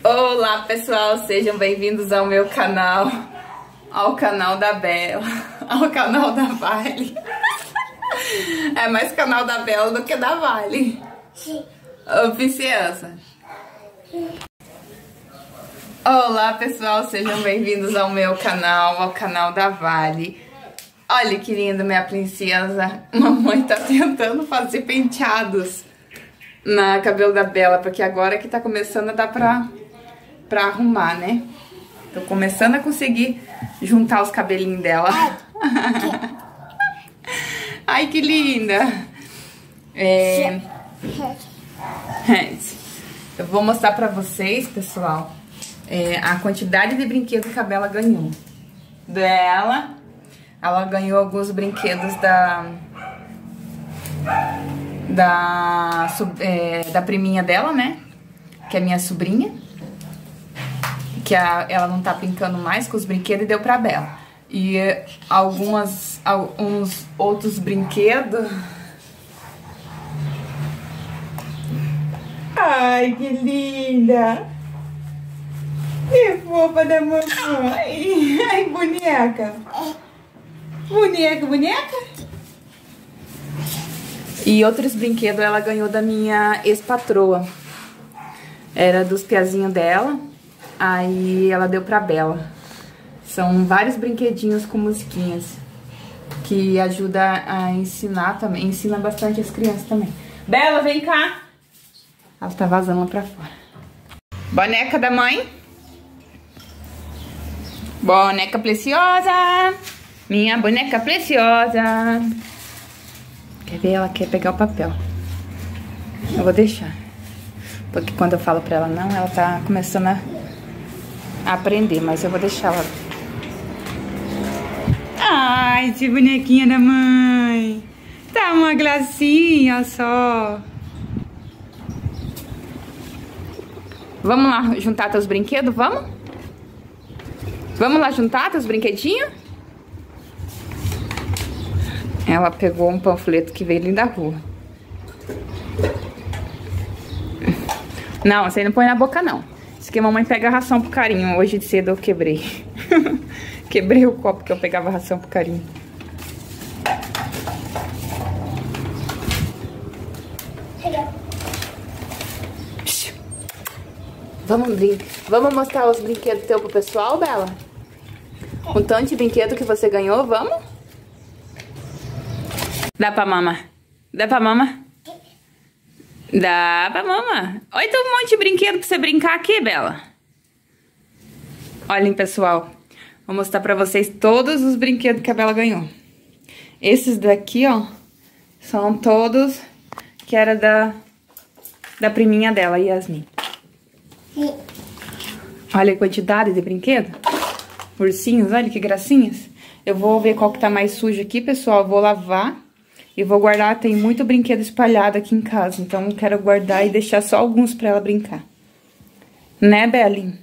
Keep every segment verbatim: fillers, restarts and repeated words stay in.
Olá pessoal, sejam bem-vindos ao meu canal, ao canal da Bela, ao canal da Vale. É mais canal da Bela do que da Vale. Sim. Oficiança. Olá pessoal, sejam bem-vindos ao meu canal, ao canal da Vale. Olha que linda minha princesa, mamãe tá tentando fazer penteados na cabelo da Bela, porque agora que tá começando a dar pra, pra arrumar, né? Tô começando a conseguir juntar os cabelinhos dela. Ai, que linda! É... Eu vou mostrar pra vocês, pessoal, é, a quantidade de brinquedos que a Bela ganhou. Dela, ela ganhou alguns brinquedos da... Da, é, da priminha dela, né? Que é minha sobrinha. Que a, ela não tá brincando mais com os brinquedos e deu pra Bela. E algumas, alguns outros brinquedos. Ai, que linda! Que fofa da mamãe! Ai, boneca! Boneca, boneca! E outros brinquedos ela ganhou da minha ex-patroa. Era dos piazinhos dela. Aí ela deu pra Bela. São vários brinquedinhos com musiquinhas. Que ajuda a ensinar também. Ensina bastante as crianças também. Bela, vem cá. Ela tá vazando lá pra fora. Boneca da mãe. Boneca preciosa. Minha boneca preciosa. Quer ver? Ela quer pegar o papel. Eu vou deixar. Porque quando eu falo pra ela não, ela tá começando a, a aprender. Mas eu vou deixar ela. Ai, esse bonequinha da mãe. Tá uma gracinha só. Vamos lá juntar teus brinquedos? Vamos? Vamos lá juntar teus brinquedinhos? Ela pegou um panfleto que veio ali da rua. Não, você não põe na boca, não. Isso aqui a mamãe pega a ração pro carinho. Hoje de cedo eu quebrei. Quebrei o copo que eu pegava a ração pro carinho. Vamos brincar. Vamos mostrar os brinquedos teus pro pessoal, Bela? Um tanto de brinquedo que você ganhou, vamos? Dá pra mama. Dá pra mama? Dá pra mama. Olha, tem um monte de brinquedo pra você brincar aqui, Bela. Olhem, pessoal. Vou mostrar pra vocês todos os brinquedos que a Bela ganhou. Esses daqui, ó, são todos que era da, da priminha dela, Yasmin. Olha a quantidade de brinquedo. Ursinhos, olha que gracinhas. Eu vou ver qual que tá mais sujo aqui, pessoal. Vou lavar. E vou guardar, tem muito brinquedo espalhado aqui em casa. Então, eu quero guardar e deixar só alguns pra ela brincar. Né, Belinha?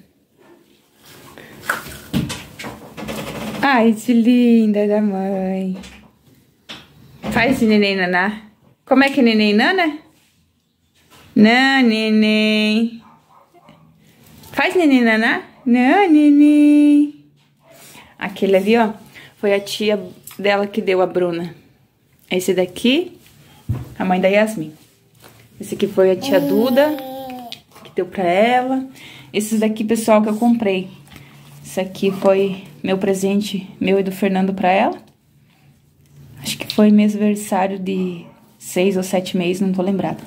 Ai, que linda da mãe. Faz esse neném naná. Como é que é neném nana? Não, neném. Faz neném naná? Não, neném. Aquele ali, ó, foi a tia dela que deu a Bruna. Esse daqui, a mãe da Yasmin. Esse aqui foi a tia Duda, que deu pra ela. Esses daqui, pessoal, que eu comprei. Esse aqui foi meu presente, meu e do Fernando pra ela. Acho que foi meu aniversário de seis ou sete meses, não tô lembrada.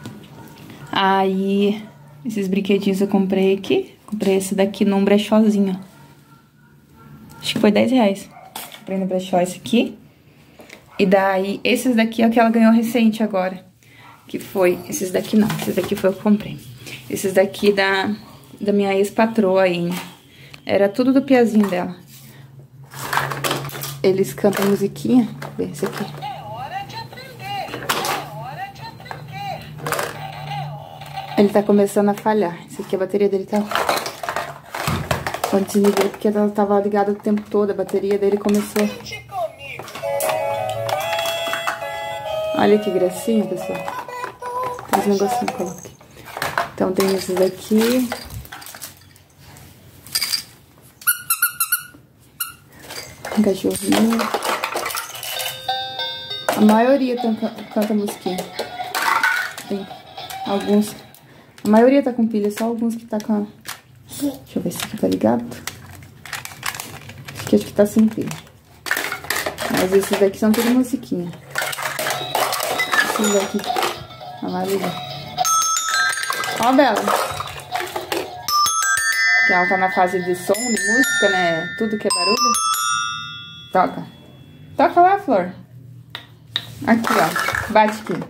Aí, esses brinquedinhos eu comprei aqui. Comprei esse daqui num brechózinho. Acho que foi dez reais. Comprei no brechó esse aqui. E daí, esses daqui é o que ela ganhou recente agora. Que foi, esses daqui não, esses daqui foi o que eu comprei. Esses daqui da, da minha ex-patroa aí. Era tudo do piazinho dela. Eles cantam musiquinha. Vê esse aqui. É hora de aprender. É hora de aprender. Ele tá começando a falhar. Esse aqui, a bateria dele tá... Pode desliguei porque ela tava ligada o tempo todo. A bateria dele começou... Olha que gracinha, pessoal. Tem uns negocinhos que eu coloquei. Então tem esses daqui. Um cachorrinho. A maioria canta, canta musiquinha. Tem alguns. A maioria tá com pilha, só alguns que tá com... Deixa eu ver se aqui tá ligado. Acho que acho que tá sem pilha. Mas esses daqui são tudo musiquinha. Esses daqui. Olha lá, liga. Ó, Bela. Que ela tá na fase de som, de música, né? Tudo que é barulho. Toca. Toca lá, Flor. Aqui, ó. Bate aqui.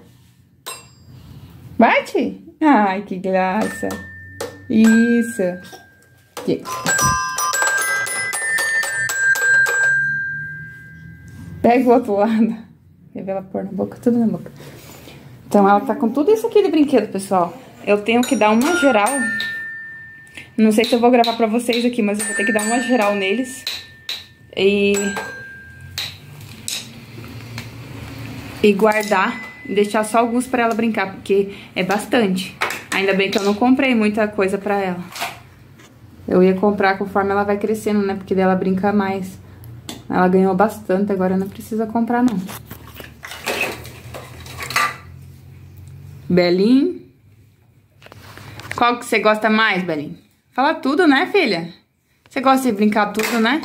Bate? Ai, que graça. Isso. Aqui. Pega o outro lado. Revela pôr na boca, tudo na boca. Então, ela tá com tudo isso aqui de brinquedo, pessoal. Eu tenho que dar uma geral. Não sei se eu vou gravar pra vocês aqui, mas eu vou ter que dar uma geral neles. E... E guardar. Deixar só alguns pra ela brincar, porque é bastante. Ainda bem que eu não comprei muita coisa pra ela. Eu ia comprar conforme ela vai crescendo, né? Porque daí ela brinca mais. Ela ganhou bastante, agora não precisa comprar, não. Belinho. Qual que você gosta mais, Belinho? Fala tudo, né, filha? Você gosta de brincar tudo, né?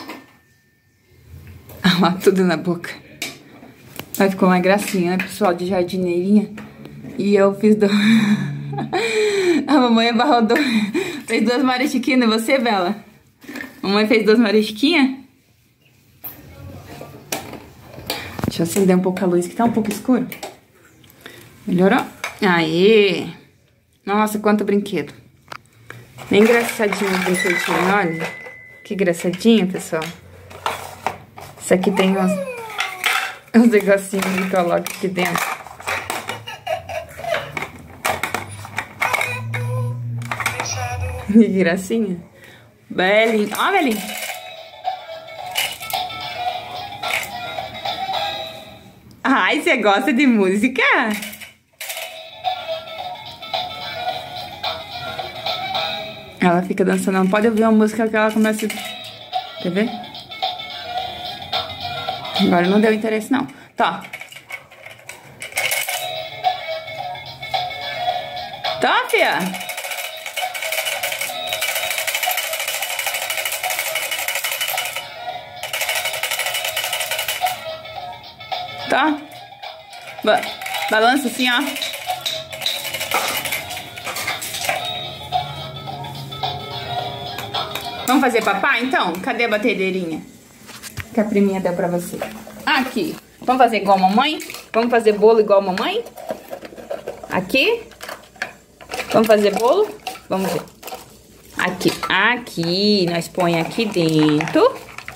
Ah, tudo na boca. Mas ficou uma gracinha, né, pessoal, de jardineirinha. E eu fiz do... A mamãe abarrou do... Fez duas marisquinas, e você, Bela? A mamãe fez duas marisquinhas? Deixa eu acender um pouco a luz, que tá um pouco escuro. Melhorou? Aê! Nossa, quanto brinquedo. Bem engraçadinho o brinquedinho, olha. Que engraçadinho, pessoal. Isso aqui tem uns, uns negocinhos que coloca aqui dentro. Que gracinha. Belinho. Ó, Belinho. Ai, você gosta de música? Ela fica dançando, não pode ouvir uma música que ela começa... Quer ver? Agora não deu interesse, não. Tá. Tá, fia? Tá? Ba balança assim, ó. Vamos fazer papá, então? Cadê a batedeirinha que a priminha deu pra você? Aqui. Vamos fazer igual a mamãe? Vamos fazer bolo igual a mamãe? Aqui. Vamos fazer bolo? Vamos ver. Aqui. Aqui. Nós põe aqui dentro.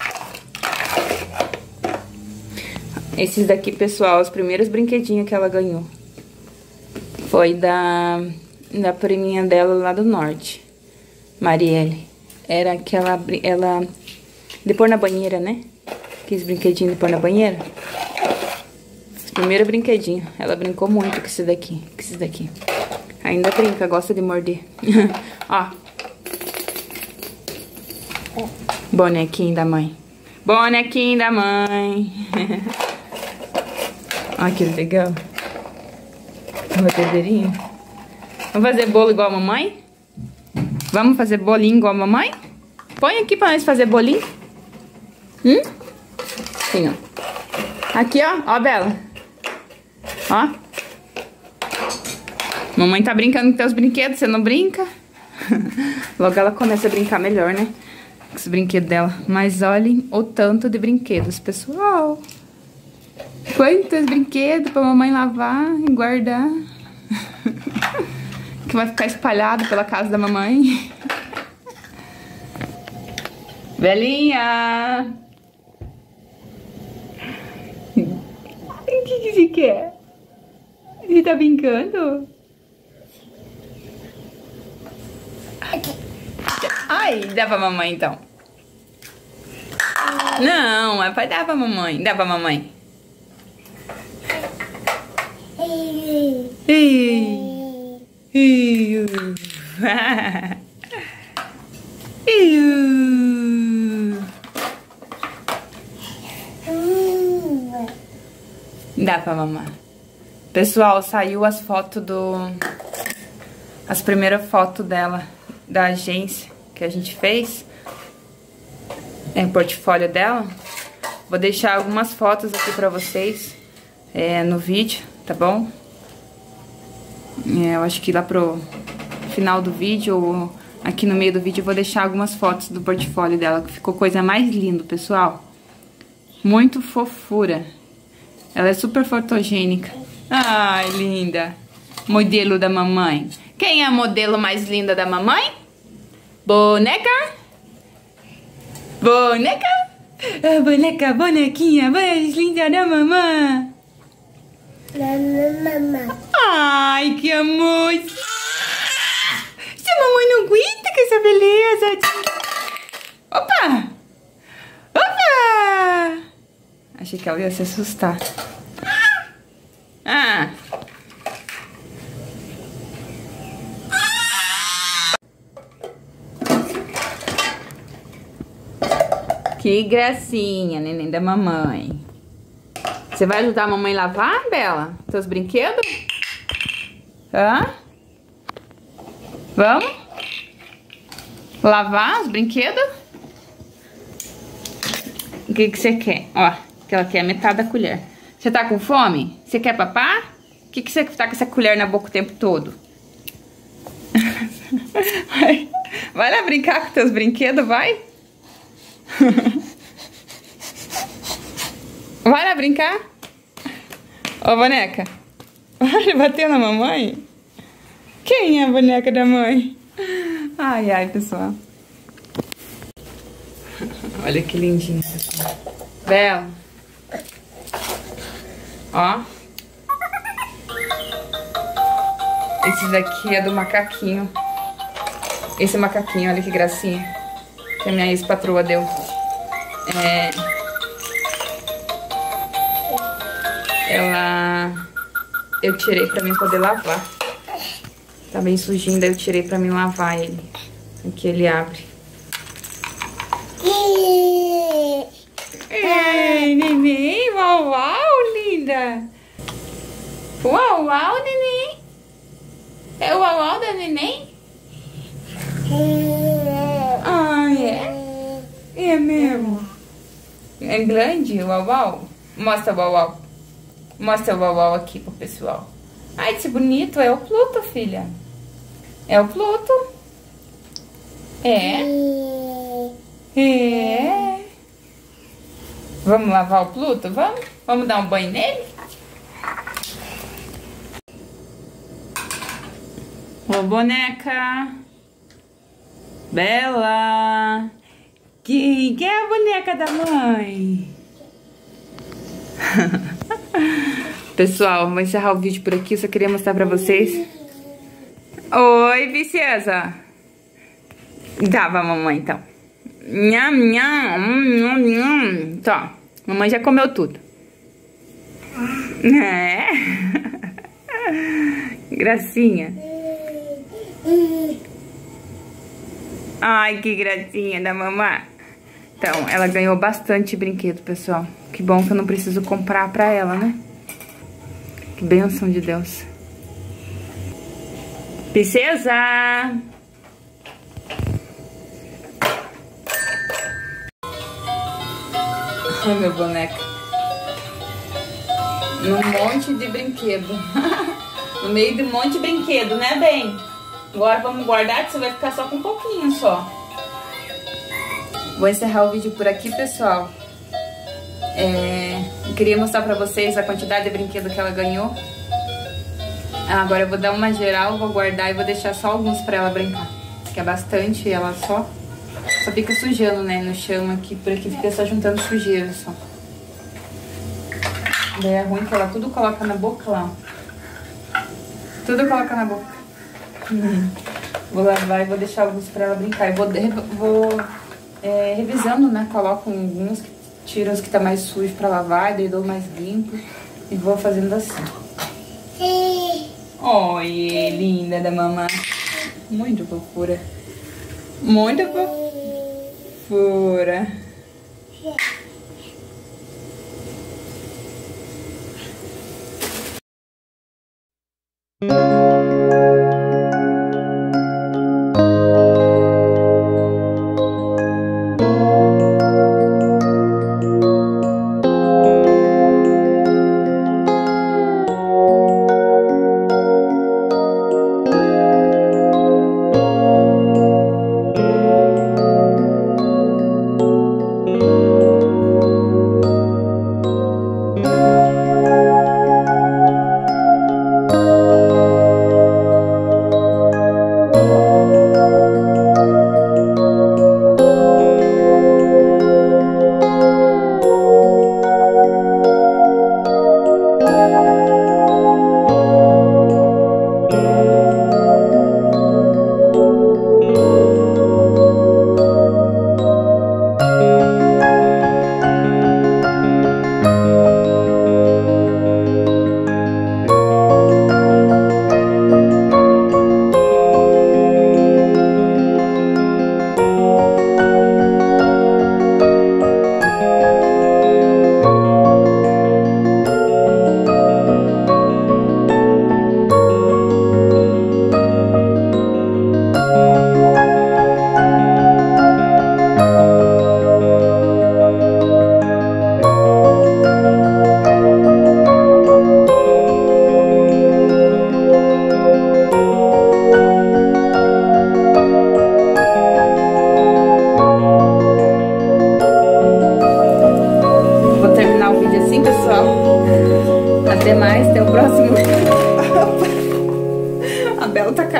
Esses daqui, pessoal, os primeiros brinquedinhos que ela ganhou. Foi da, da priminha dela lá do norte. Marielle. Era aquela... Ela... De pôr na banheira, né? Aqueles brinquedinhos de pôr na banheira. Esse primeiro brinquedinho. Ela brincou muito com esse daqui. Com esse daqui. Ainda brinca, gosta de morder. Ó. Bonequinho da mãe. Bonequinho da mãe. Olha que legal. Uma batedeirinha. Vamos fazer bolo igual a mamãe? Vamos fazer bolinho igual a mamãe? Põe aqui pra nós fazer bolinho. Hum? Sim, ó. Aqui, ó. Ó, Bela. Ó. Mamãe tá brincando com teus brinquedos, você não brinca? Logo ela começa a brincar melhor, né? Com os brinquedos dela. Mas olhem o tanto de brinquedos, pessoal. Quantos brinquedos pra mamãe lavar e guardar. Que vai ficar espalhado pela casa da mamãe. Belinha! O que que você quer? Você tá brincando? Ai, dá pra mamãe então. Não, é pra dar pra mamãe. Dá pra mamãe. Ei. Iu. Iu. Dá pra mamar. Pessoal, saiu as fotos do... As primeiras fotos dela, da agência que a gente fez. É o portfólio dela. Vou deixar algumas fotos aqui pra vocês é, no vídeo, tá bom? É, eu acho que lá pro final do vídeo ou aqui no meio do vídeo eu vou deixar algumas fotos do portfólio dela, que ficou coisa mais linda, pessoal. Muito fofura. Ela é super fotogênica. Ai, linda. Modelo da mamãe. Quem é a modelo mais linda da mamãe? Boneca? Boneca? A boneca, bonequinha mais linda da mamãe. Ai, que amor. Se a mamãe não aguenta com essa beleza. Opa! Opa! Achei que ela ia se assustar. Ah! Que gracinha, neném da mamãe. Você vai ajudar a mamãe a lavar, Bela? Teus brinquedos? Hã? Vamos? Lavar os brinquedos? O que que você quer? Ó, que ela quer metade da colher. Você tá com fome? Você quer papar? O que que você tá com essa colher na boca o tempo todo? Vai, vai lá brincar com teus brinquedos, vai? Vai lá brincar? Ó, boneca. Vai bater na mamãe? Quem é a boneca da mãe? Ai, ai, pessoal. Olha que lindinho, pessoal. Bela. Ó. Esse daqui é do macaquinho. Esse macaquinho, olha que gracinha. Que a minha ex-patroa deu. É... Ela... Eu tirei pra mim poder lavar. Tá bem sujinho, daí eu tirei pra mim lavar ele. Aqui ele abre. Ei, neném, uau, uau, linda. Uau, uau, neném. É o uau, uau da neném? Ah, é? É mesmo? É grande o uau, uau? Mostra o uau, uau. Mostra o uau, uau aqui pro pessoal. Ai, que bonito, é o Pluto, filha. É o Pluto. É. É. Vamos lavar o Pluto? Vamos? Vamos dar um banho nele? Ô, boneca. Bela. Quem que é a boneca da mãe? Pessoal, vou encerrar o vídeo por aqui. Eu só queria mostrar pra vocês. Oi, princesa. Dava, mamãe, então. Nham, nham, nham, nham. Tá, mamãe já comeu tudo. É. Gracinha. Ai, que gracinha da mamãe. Então, ela ganhou bastante brinquedo, pessoal. Que bom que eu não preciso comprar pra ela, né? Que bênção de Deus. Princesa! Ai, meu boneco. Num monte de brinquedo. No meio de um monte de brinquedo, né, bem? Agora vamos guardar, que você vai ficar só com um pouquinho só. Vou encerrar o vídeo por aqui, pessoal. É, eu queria mostrar pra vocês a quantidade de brinquedo que ela ganhou. Agora eu vou dar uma geral, vou guardar e vou deixar só alguns pra ela brincar. Que é bastante, e ela só, só fica sujando, né, no chão aqui. Por aqui fica só juntando sujeira só. Daí é ruim que ela tudo coloca na boca lá. Tudo coloca na boca. Hum. Vou lavar e vou deixar alguns pra ela brincar. E vou, vou é, revisando, né, coloco alguns, tiro os que tá mais sujos pra lavar, daí dou mais limpo. E vou fazendo assim. Oi, linda da mamãe. Muito fofura. Muito fofura.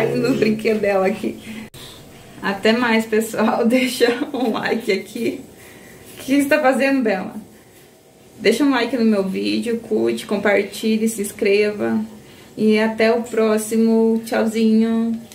caindo os brinquedos dela aqui. Até mais, pessoal. Deixa um like aqui. O que você está fazendo, Bela? Deixa um like no meu vídeo, curte, compartilhe, se inscreva. E até o próximo. Tchauzinho.